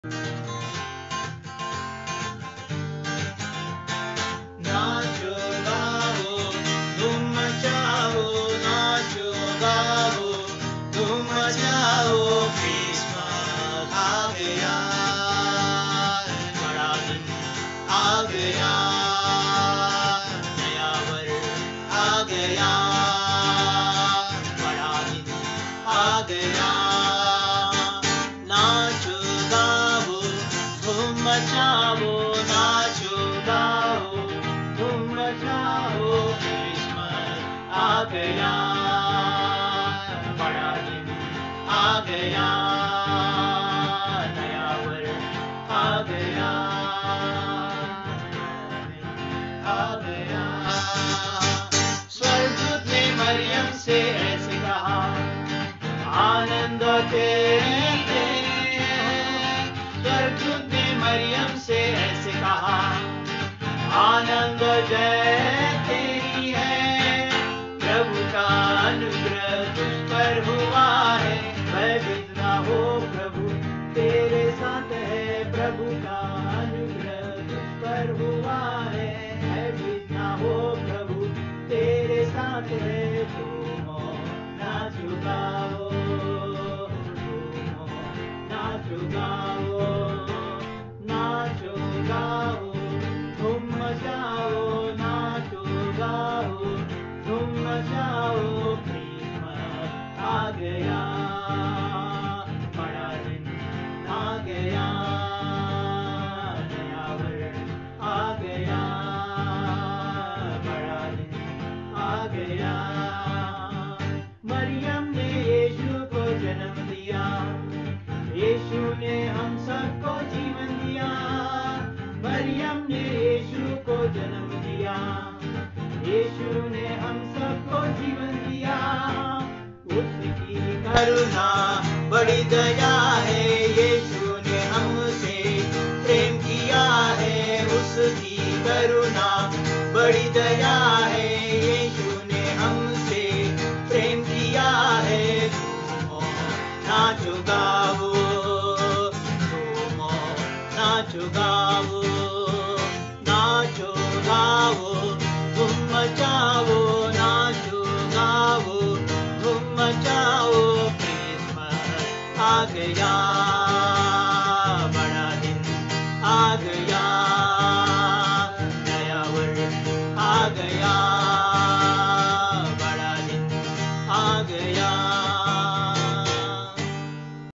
नाचो गाओ धूम मचाओ, नाचो गाओ धूम मचाओ, क्रिसमस आ गया, बड़ा दिन आ गया, नया वर्ष आ गया, बड़ा दिन आ गया। नाचो गाओ धूम मचाओ, नाचो गाओ धूम मचाओ, क्रिसमस आ गया, बड़ा दिन आ गया, नया वर्ष आ गया, आ गया। स्वर्गदूत ने मरियम से ऐसे कहा, आनंद तेरे हैं। स्वर्गदूत ने मरियम से ऐसे कहा, आनंद जय तेरी है, प्रभु का अनुग्रह तुझ पर हुआ है, भयभीत ना हो प्रभु तेरे साथ है, प्रभु का अनुग्रह तुझ पर हुआ है, भयभीत ना हो प्रभु तेरे साथ है। झूमो नाचो गाओ, झूमो नाचो गाओ, नाचो गाओ धूम मचाओ, नाचो गाओ धूम मचाओ, क्रिसमस आ गया, बड़ा दिन आ गया, नया वर्ष आ गया, बड़ा दिन आ गया। मरियम ने यीशु को जन्म दिया, यीशु ने हम सबको जीवन दिया। मरियम ने यीशु को जन्म दिया, यीशु ने हम सबको जीवन दिया। उसकी करुणा बड़ी दया है, यीशु ने हमसे प्रेम किया है, उसकी करुणा बड़ी दया है, यीशु ने हमसे प्रेम किया है। झूमो नाचो गाओ, झूमो नाचो गाओ, नाचो गाओ धूम मचाओ, नाचो गाओ धूम मचाओ, क्रिसमस आ गया।